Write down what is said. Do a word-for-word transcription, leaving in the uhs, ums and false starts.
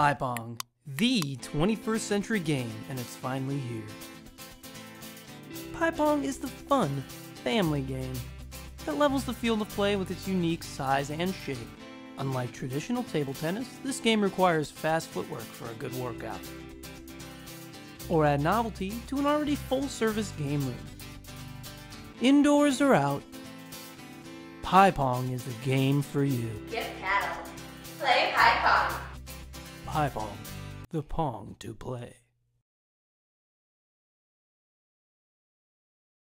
Pong, the twenty-first century game, and it's finally here. Pong is the fun, family game that levels the field of play with its unique size and shape. Unlike traditional table tennis, this game requires fast footwork for a good workout. Or add novelty to an already full-service game room. Indoors or out, Pong is the game for you. Get paddle. Play Pong. Pong, the Pong to play.